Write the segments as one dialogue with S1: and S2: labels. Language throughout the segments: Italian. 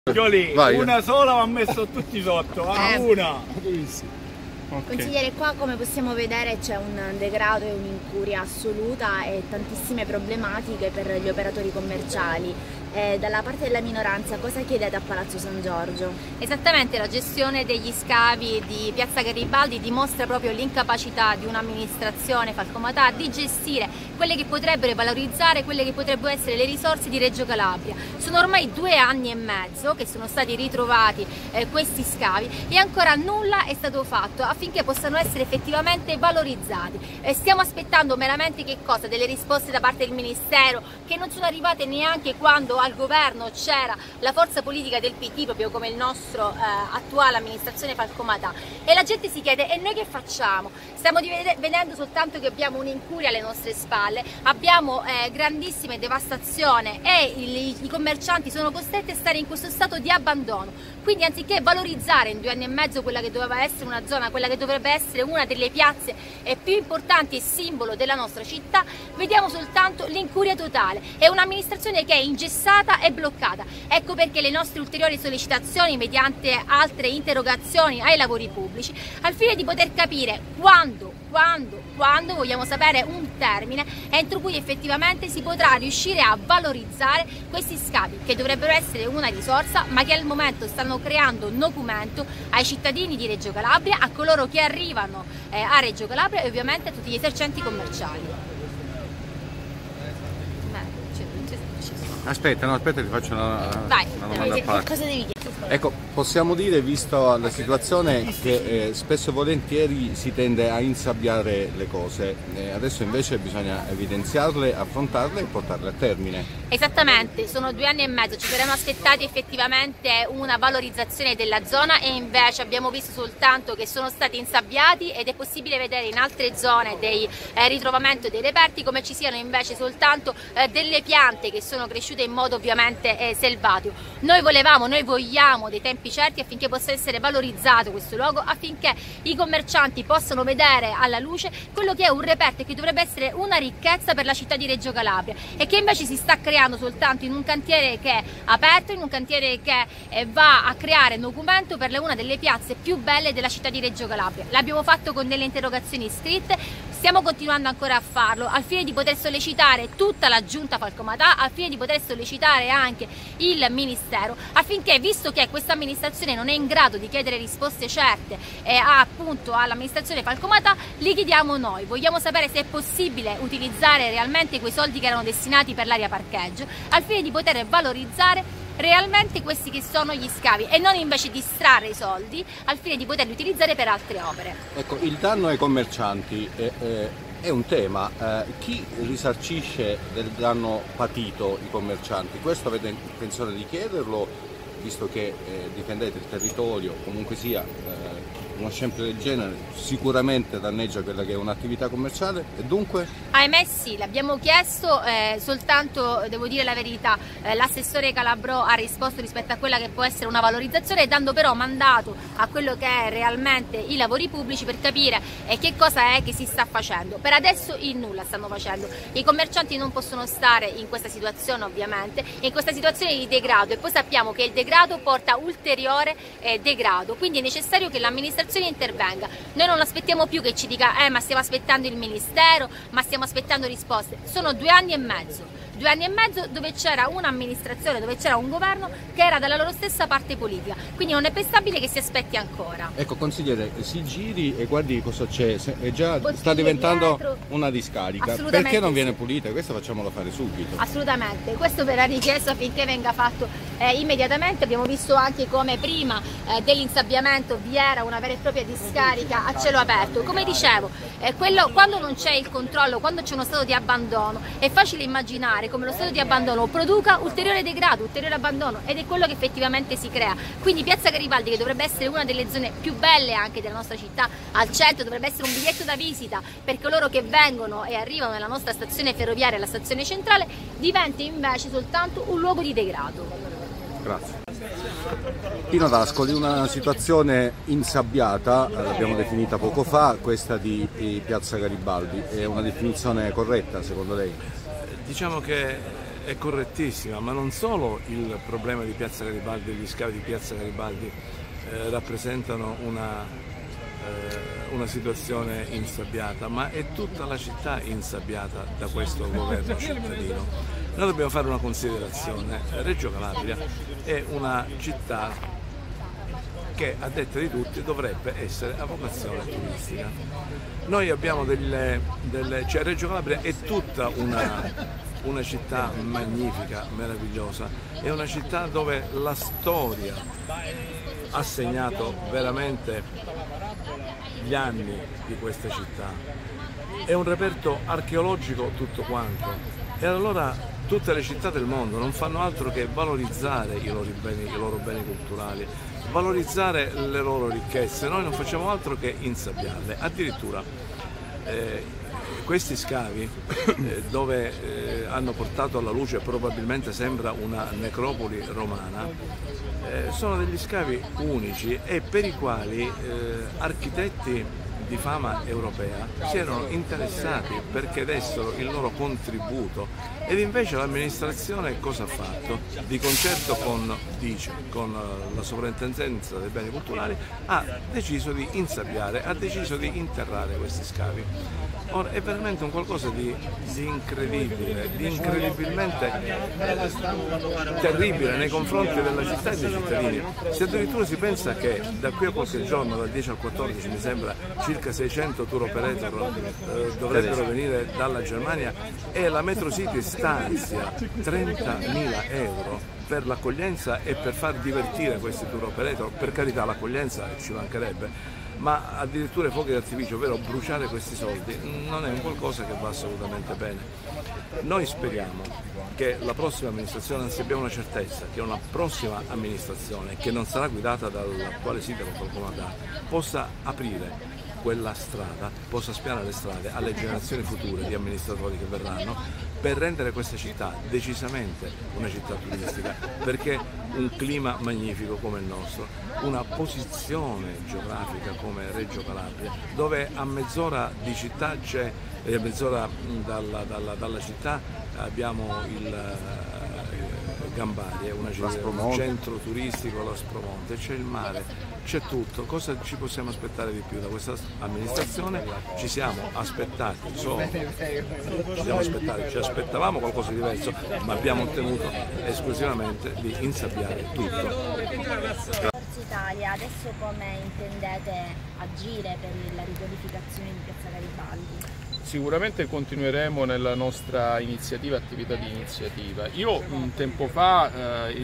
S1: Lì,
S2: vai.
S1: Una sola va messo tutti sotto, una.
S3: Okay. Consigliere, qua come possiamo vedere c'è un degrado e un'incuria assoluta e tantissime problematiche per gli operatori commerciali. Dalla parte della minoranza cosa chiedete a Palazzo San Giorgio?
S4: Esattamente, la gestione degli scavi di Piazza Garibaldi dimostra proprio l'incapacità di un'amministrazione falcomatà di gestire quelle che potrebbero valorizzare quelle che potrebbero essere le risorse di Reggio Calabria. Sono ormai 2 anni e mezzo che sono stati ritrovati questi scavi e ancora nulla è stato fatto affinché possano essere effettivamente valorizzati. Stiamo aspettando meramente che cosa? Delle risposte da parte del Ministero che non sono arrivate neanche quando al governo c'era la forza politica del PT, proprio come il nostro attuale amministrazione falcomatà, e la gente si chiede: e noi che facciamo? Stiamo vedendo soltanto che abbiamo un'incuria alle nostre spalle, abbiamo grandissima devastazione e i commercianti sono costretti a stare in questo stato di abbandono. Quindi anziché valorizzare in 2 anni e mezzo quella che doveva essere una zona, quella che dovrebbe essere una delle piazze più importanti e simbolo della nostra città, vediamo soltanto l'incuria totale e un'amministrazione che è ingessata e bloccata. Ecco perché le nostre ulteriori sollecitazioni mediante altre interrogazioni ai lavori pubblici, al fine di poter capire quando vogliamo sapere un termine entro cui effettivamente si potrà riuscire a valorizzare questi scavi, che dovrebbero essere una risorsa ma che al momento stanno creando nocumento ai cittadini di Reggio Calabria, a coloro che arrivano a Reggio Calabria e ovviamente a tutti gli esercenti commerciali.
S2: Aspetta, ti faccio una domanda a parte.
S3: Cosa devi chiedere?
S2: Ecco, possiamo dire, visto la situazione, che spesso e volentieri si tende a insabbiare le cose, adesso invece bisogna evidenziarle, affrontarle e portarle a termine.
S4: Esattamente, sono 2 anni e mezzo, ci saremmo aspettati effettivamente una valorizzazione della zona e invece abbiamo visto soltanto che sono stati insabbiati ed è possibile vedere in altre zone dei ritrovamento dei reperti come ci siano invece soltanto delle piante che sono cresciute in modo ovviamente selvatico. Noi vogliamo dei tempi certi affinché possa essere valorizzato questo luogo, affinché i commercianti possano vedere alla luce quello che è un reperto che dovrebbe essere una ricchezza per la città di Reggio Calabria e che invece si sta creando soltanto in un cantiere che è aperto, in un cantiere che va a creare documento per una delle piazze più belle della città di Reggio Calabria. L'abbiamo fatto con delle interrogazioni scritte, stiamo continuando ancora a farlo al fine di poter sollecitare tutta la giunta falcomatà, al fine di poter sollecitare anche il Ministero, affinché, visto che questa amministrazione non è in grado di chiedere risposte certe appunto all'amministrazione falcomatà, li chiediamo noi. Vogliamo sapere se è possibile utilizzare realmente quei soldi che erano destinati per l'area parcheggio, al fine di poter valorizzare realmente questi che sono gli scavi e non invece distrarre i soldi al fine di poterli utilizzare per altre opere.
S2: Ecco, il danno ai commercianti è un tema. Chi risarcisce del danno patito i commercianti? Questo avete intenzione di chiederlo, visto che difendete il territorio, comunque sia uno scempio del genere sicuramente danneggia quella che è un'attività commerciale e dunque?
S4: Ahimè sì, l'abbiamo chiesto, soltanto devo dire la verità, l'assessore Calabrò ha risposto rispetto a quella che può essere una valorizzazione, dando però mandato a quello che è realmente i lavori pubblici per capire che cosa è che si sta facendo. Per adesso il nulla stanno facendo, i commercianti non possono stare in questa situazione ovviamente, in questa situazione di degrado, e poi sappiamo che il degrado porta ulteriore degrado, quindi è necessario che l'amministrazione intervenga. Noi non aspettiamo più che ci dica ma stiamo aspettando il Ministero, ma stiamo aspettando risposte. Sono 2 anni e mezzo. 2 anni e mezzo dove c'era un'amministrazione, dove c'era un governo che era dalla loro stessa parte politica, quindi non è pensabile che si aspetti ancora.
S2: Ecco, consigliere, si giri e guardi cosa c'è, è già sta diventando dietro una discarica, perché non viene pulita? Questo facciamolo fare subito.
S4: Assolutamente, questo verrà richiesto affinché venga fatto immediatamente. Abbiamo visto anche come prima dell'insabbiamento vi era una vera e propria discarica a cielo aperto. Come dicevo, quando non c'è il controllo, quando c'è uno stato di abbandono, è facile immaginare come lo stato di abbandono produca ulteriore degrado, ulteriore abbandono, ed è quello che effettivamente si crea. Quindi Piazza Garibaldi, che dovrebbe essere una delle zone più belle anche della nostra città, al centro dovrebbe essere un biglietto da visita per coloro che vengono e arrivano nella nostra stazione ferroviaria, la stazione centrale, diventa invece soltanto un luogo di degrado.
S2: Grazie. Pino D'Ascoli, una situazione insabbiata, l'abbiamo definita poco fa, questa di Piazza Garibaldi, è una definizione corretta secondo lei?
S5: Diciamo che è correttissima, ma non solo il problema di Piazza Garibaldi e gli scavi di Piazza Garibaldi rappresentano una situazione insabbiata, ma è tutta la città insabbiata da questo governo cittadino. Noi dobbiamo fare una considerazione: Reggio Calabria è una città che, a detta di tutti, dovrebbe essere a vocazione turistica. Noi abbiamo cioè Reggio Calabria è tutta una città magnifica, meravigliosa, è una città dove la storia ha segnato veramente gli anni di questa città, è un reperto archeologico tutto quanto, e allora tutte le città del mondo non fanno altro che valorizzare i loro beni culturali, valorizzare le loro ricchezze. Noi non facciamo altro che insabbiarle. Addirittura questi scavi dove hanno portato alla luce, probabilmente sembra una necropoli romana, sono degli scavi unici e per i quali architetti di fama europea si erano interessati perché dessero il loro contributo, ed invece l'amministrazione cosa ha fatto? Di concerto con la sovrintendenza dei beni culturali ha deciso di insabbiare, ha deciso di interrare questi scavi. Ora è veramente un qualcosa di incredibile, di incredibilmente terribile nei confronti della città e dei cittadini. Se addirittura si pensa che da qui a qualche giorno, dal 10 al 14 mi sembra, circa 600 tour operator dovrebbero venire dalla Germania, e la Metro City stanzia 30.000 euro per l'accoglienza e per far divertire questi tour operator. Per carità, l'accoglienza ci mancherebbe, ma addirittura i fuochi d'artificio, ovvero bruciare questi soldi, non è un qualcosa che va assolutamente bene. Noi speriamo che la prossima amministrazione, anzi abbiamo una certezza, che una prossima amministrazione, che non sarà guidata dall'attuale sindaco Falcomatà, possa aprire quella strada, possa spianare le strade alle generazioni future di amministratori che verranno, per rendere questa città decisamente una città turistica, perché un clima magnifico come il nostro, una posizione geografica come Reggio Calabria, dove a mezz'ora di città c'è, a mezz'ora dalla città abbiamo il Gambari, è un centro turistico, l'Aspromonte, c'è il mare, c'è tutto. Cosa ci possiamo aspettare di più da questa amministrazione? Ci siamo aspettati, ci aspettavamo qualcosa di diverso, ma abbiamo ottenuto esclusivamente di insabbiare tutto.
S3: Forza Italia, adesso come intendete agire per la riqualificazione di Piazza Garibaldi?
S6: Sicuramente continueremo nella nostra attività di iniziativa. Io tempo fa,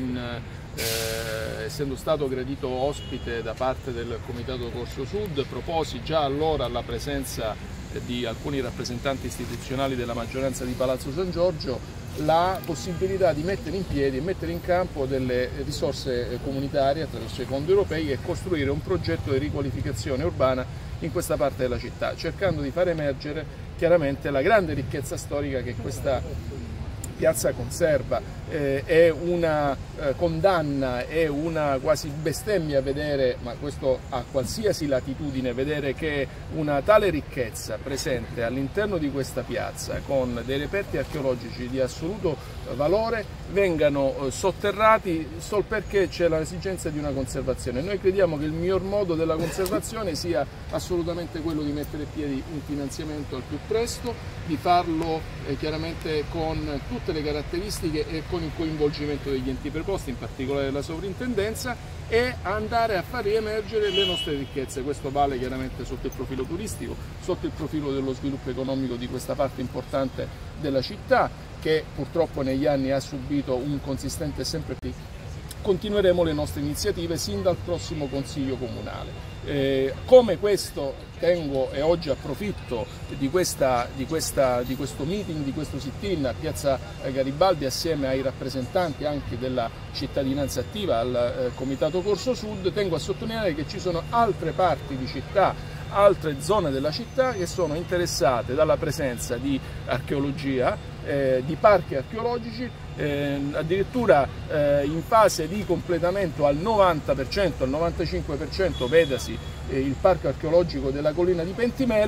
S6: essendo stato gradito ospite da parte del Comitato Corso Sud, proposi già allora alla presenza di alcuni rappresentanti istituzionali della maggioranza di Palazzo San Giorgio la possibilità di mettere in piedi e mettere in campo delle risorse comunitarie attraverso i fondi europei e costruire un progetto di riqualificazione urbana in questa parte della città, cercando di far emergere chiaramente la grande ricchezza storica che questa piazza conserva. È una condanna, è una quasi bestemmia vedere, ma questo a qualsiasi latitudine, vedere che una tale ricchezza presente all'interno di questa piazza, con dei reperti archeologici di assoluto valore, vengano sotterrati solo perché c'è l'esigenza di una conservazione. Noi crediamo che il miglior modo della conservazione sia assolutamente quello di mettere in piedi un finanziamento al più presto, di farlo chiaramente con tutte le caratteristiche e con il coinvolgimento degli enti preposti, in particolare della sovrintendenza, e andare a far riemergere le nostre ricchezze. Questo vale chiaramente sotto il profilo turistico, sotto il profilo dello sviluppo economico di questa parte importante della città, che purtroppo negli anni ha subito un consistente sempre più. Continueremo le nostre iniziative sin dal prossimo Consiglio Comunale. Come questo tengo e oggi approfitto di questo meeting, di questo sit-in a Piazza Garibaldi assieme ai rappresentanti anche della cittadinanza attiva al Comitato Corso Sud, tengo a sottolineare che ci sono altre parti di città, altre zone della città che sono interessate dalla presenza di archeologia, di parchi archeologici, addirittura in fase di completamento al 90%, al 95%, vedasi il parco archeologico della collina di Pentimele,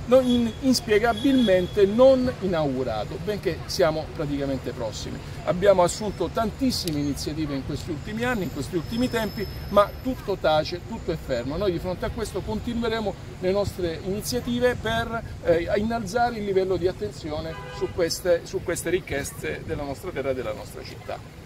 S6: inspiegabilmente non inaugurato, benché siamo praticamente prossimi. Abbiamo assunto tantissime iniziative in questi ultimi anni, in questi ultimi tempi, ma tutto tace, tutto è fermo. Noi di fronte a questo continueremo le nostre iniziative per innalzare il livello di attenzione su queste ricchezze della nostra terra e della nostra città.